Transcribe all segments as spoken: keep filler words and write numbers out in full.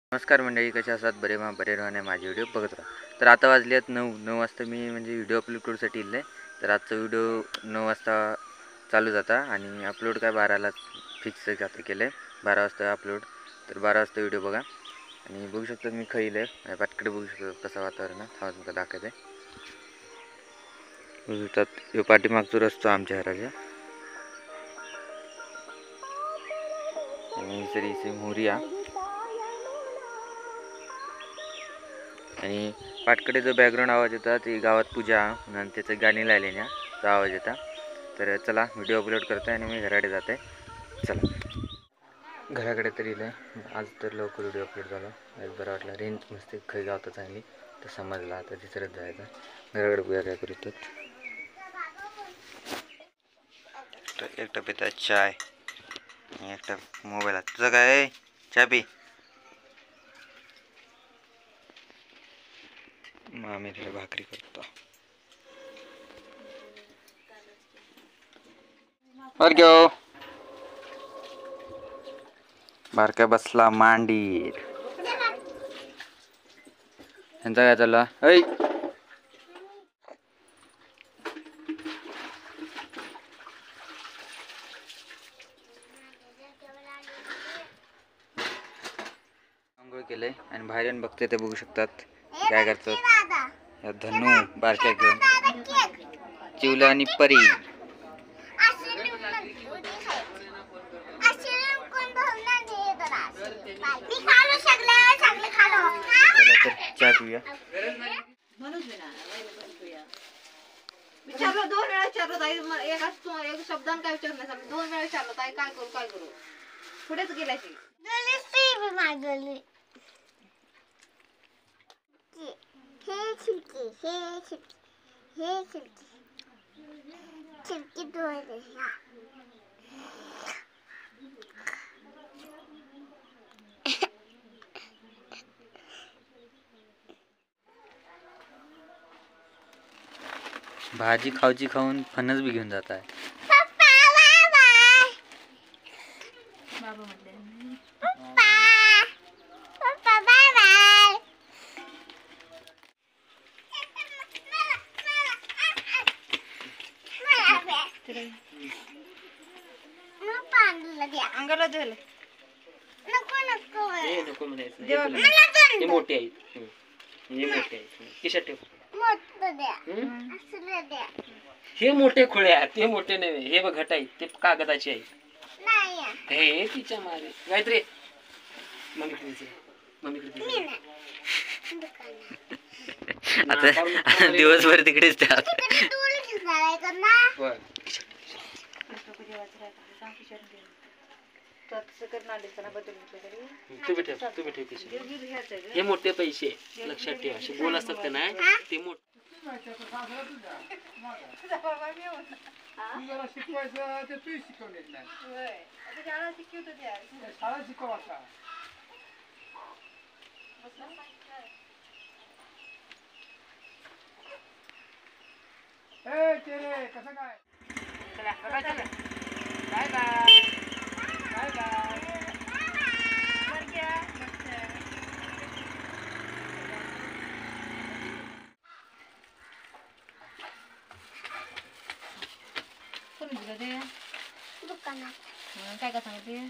नमस्कार मंडळी, कशा आहात? बरे मा बरे राहणे माझे व्हिडिओ बघत राहा. तर आता वाजले आहेत नऊ नऊ वाजता मी म्हणजे व्हिडिओ अपलोड करूसाठी इल्ले. तर आजचा व्हिडिओ नऊ वाजता चालू जाता आणि अपलोड काय बाराला फिक्स आता केलं आहे, बारा वाजता अपलोड. तर बारा वाजता व्हिडिओ बघा आणि बघू शकता मी खैले पाटकडे बघू शकतो कसं वातावरण हा तुमका दाखवत आहे. बघू शकतात ह्यो पाठीमागचा रस्ता आमच्या घराच्या आणि सरी इसे मोरिया आणि पाटकडे जो बॅकग्राऊंड आवाज येता ते गावात पूजा आणि त्याचं गाणी लावले ना तो आवाज येता. तर चला व्हिडिओ अपलोड करतो आणि मी घराकडे जाते. चला घराकडे तरी इले आज तर लवकर व्हिडिओ अपलोड झाला. आज बरं वाटलं, रेंज मस्त खै गावता चांगली तर समजला. आता तिसरंच जायचं घराकडे बघूया काय करू. तर एकटा पिता चाय आणि एकटा मोबाईल. तुझं काय चहा पी. मग आम्ही तिला भाकरी करतो. बर घेऊ बारक्या बसला मांडीर. यांचा काय चालला? ऐ आंघोळ केलंय आणि बाहेर येऊन बघते ते बघू शकतात काय करतात. या धनू बारक्या घेऊन चिवला आणि परी. चहा पिऊया. विचारलं दोन वेळा विचारलं ताई, एका एक शब्दान काय विचारलं सांग. दोन वेळा विचारलं ताई काय करू काय करू पुढेच गेल्याशी हे चिमकी हे चिमकी हे चिमकी चिमकी दोन भाजी खाऊची खाऊन फणस बी घेऊन जात आहे. बाबा म्हटले अंगाला धुले नको नको हे नको म्हणायचं. देवा हे मोठे आहेत. हे मोठे आहेत. खिशात ठेव. मोठं द्या असलं द्या हे मोठे खुळे आहेत, ते मोठे नव्हे. हे बघ घट आहेत, ते कागदाचे आहेत. नाही हे तिच्या मारे गायत्री मम्मीकडे दे. मम्मीकडे मी दे. नाही दुकानात आता दिवसभर तिकडेच त्या तिकडे दूर घेणार आहे का ना बर. तुम्ही ठेव, तुम्ही ठेव खिशात. हे मोठे पैसे लक्षात ठेवा. असे गोल असतात का नाही ते मोठे. शिकवायचं ते तू शिकवले नाही. शाळा शिकव आता. ए तेरे कसं काय बाय बाय बाय बाय. कोण दिलं ते दुकानात काय का सांगते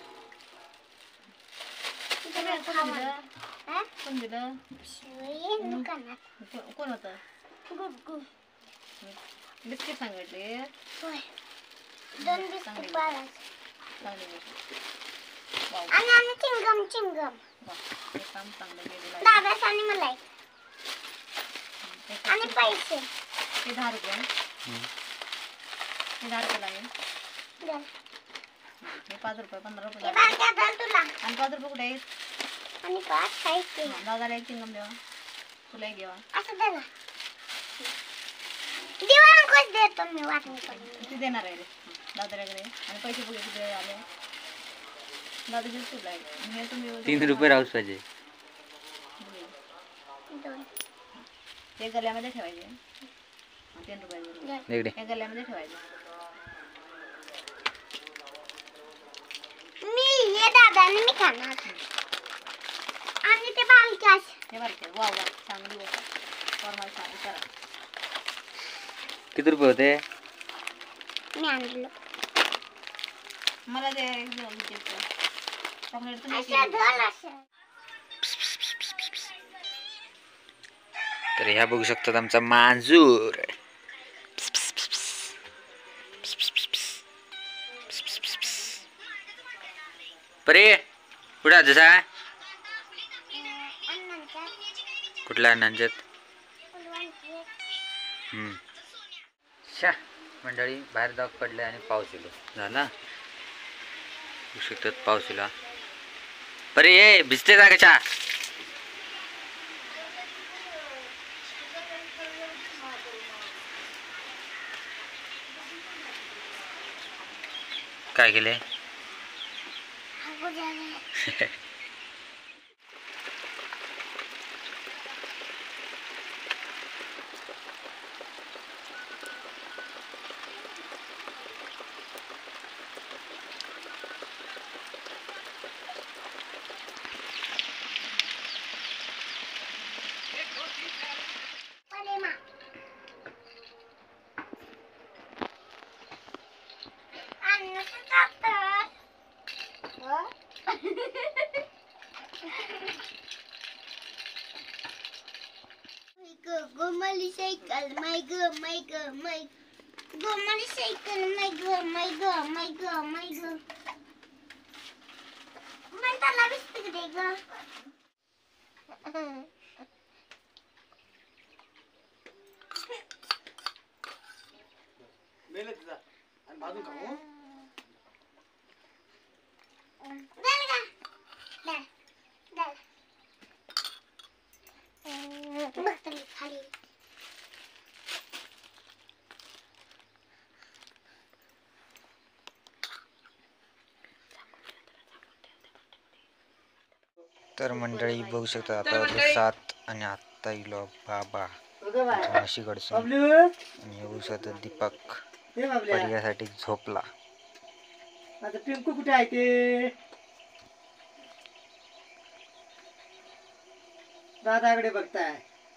हा कोण दिलं शिवाय दुकानात कोण होतं गुगु बिस्किट सांगितले होय दोन बिस्किट बाळाचे चांगले आणि आणि चिंगम चिंगम काम चांगलं गेलेलं दादास आणि मला एक. आणि पैसे ते दहा रुपये ते दहा रुपये लागेल. द्या. हे पाच रुपये पंधरा रुपये हे लागेल. बारक्या धर तुला आणि पाच रुपये कुठे आहेत? आणि पाच खायचे दादाला एक चिंगम देवा, तुला एक देवा. असं दे ना दिवाळी देतो मी वाटणी करून किती देणार आहे रे दादाकडे? आणि पैसे बघे किती आले दादाचे तुला आहे. हे तुम्ही तीन रुपये राहूच पाहिजे. दोन ते गल्यामध्ये ठेवायचे. तीन रुपये इकडे हे गल्यामध्ये ठेवायचे. मी हे दादाने मी खाणार तास हे बरं वा वा चांगली बसा फॉर्मल चालू करा. किती रुपये होते? मी आणलो मला ते चॉकलेट असं धर असं. तर ह्या बघू शकतात आमचा मांजूर. परे कुठं जसा कुठला नंजत हम्म शा मंडळी बाहेर दाग पडले आणि पाऊस येलो झाला. बघू शकतात पाऊस येला. परे ये भिजते का कशा? काय केले? गोमाली सायकल माय ग माय ग माय गोमाली सायकल माय ग माय ग माय ग माय ग मला त्याला बिस्किट दे ग. मेले तुझा आणि भाजून खाऊ. दल गा दल दल बघ तरी खाली. तर मंडळी बघू शकता आता वाजले सात आणि आत्ता इलो बाबा म्हशीकडसून बबलू आणि बघू शकता दीपक हे बाबल्या पर्यासाठी झोपला. आता पिंकू कुठे आहे ते? दादाकडे बघताय.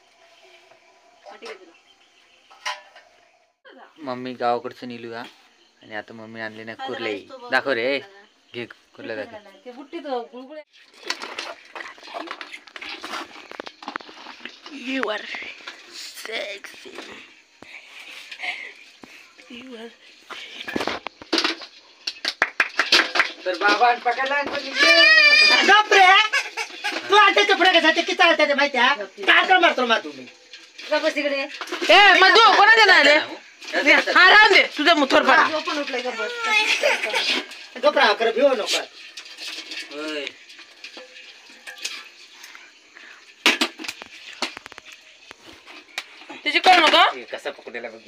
मम्मी गावाकडचं नेलू का आणि आता मम्मी आणली ना कुर्ले. दाखव रे घे कुर्ला दाखव. ते बुट्टी तो गुळगुळे You are sexy. You are. तर बाबा पकडला गप्रे तू आलते कपडे कशाचे किती आलते ते माहिती आहे? काय मारतो मा तुम्ही बस तिकडे ए मधू कोणाच्या नाही रे? हा राहून दे तुझा मुथोर पडा. पण उठलाय का बस. गप्रा कर भिवू नको. त्याची कळ नको. कसा पकडायला बघ.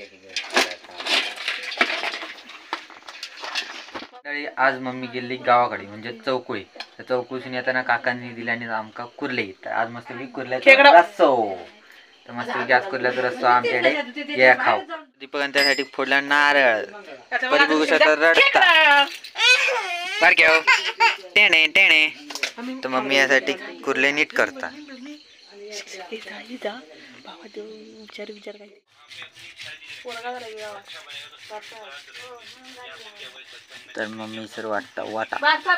आज मम्मी गेली गावाकडे म्हणजे चौकुळी. तर चौकुळीतून येताना काकांनी दिली आणि आमका कुर्ले. तर आज मस्त मी कुर्ल्याचा रस्सो. तर मस्त गॅस कुर्ल्याचा रस्सो आमच्याकडे या खाऊ. दीपक त्यासाठी फोडला नारळ. परी बघू शकता रडता बारक्या टेणे टेणे. तर मम्मी यासाठी कुर्ले नीट करता. विचार विचार काय तर मम्मी सर वाटता वाटा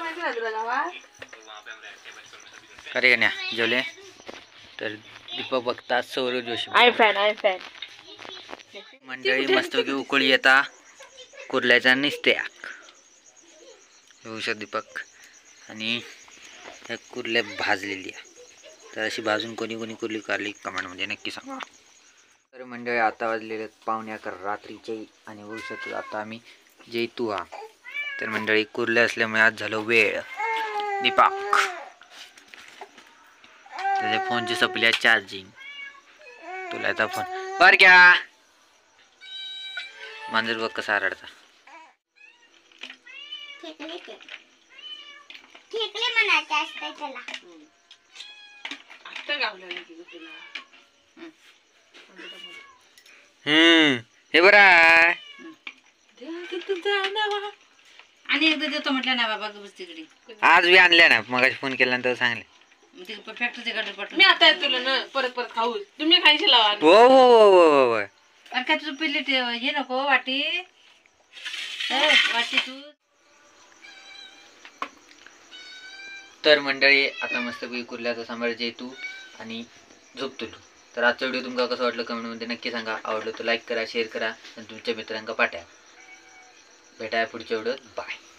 अरे गण्या जेवले. तर दीपक बघता Saurav Joshi I fan I fan. मंडळी मस्त की उकळी येता कुर्ल्याचा निस्त्याक बघू शकता दीपक. आणि त्या कुर्ल्या भाजलेली आहे. तर अशी भाजून कोणी कोणी कुर्ली काढली कमेंटमध्ये नक्की सांगा. तर मंडळी आता वाजलेले पावणे अकरा रात्रीचे आणि बघू शकतो आता आम्ही जेतू हा. तर मंडळी कुर्ले असल्यामुळे आज झालं वेळ. दीपक त्याच्या फोनची सपली आहे चार्जिंग. तुला आता फोन बर क्या मांजर बघ कसा रडता. ठेकले ते ठेकले म्हणायचे असते त्याला. आता गावलं की तुला. हम्म हे बरं आहे. आणि एकदा देतो म्हटलं ना बाबा बस तिकडे. आज बी आणल्या ना मग फोन केल्यानंतर सांगले फॅक्टरीचे गाडी पटलं मी आता तुला ना परत परत खाऊ तुम्ही खायचे लावा हो हो हो हो हो हो. अरे काय तुझं पिल्ली हे नको वाटी ए, वाटी तू तर मंडळी आता मस्तपैकी कुर्ल्याचा सांभाळायचे तू आणि झोपतलो. तर आजचा व्हिडिओ तुमका कसं वाटलं कमेंटमध्ये नक्की सांगा. आवडलं तर लाईक करा, शेअर करा आणि तुमच्या मित्रांका पाठवा. भेटाय पुढच्या व्हिडिओत. बाय.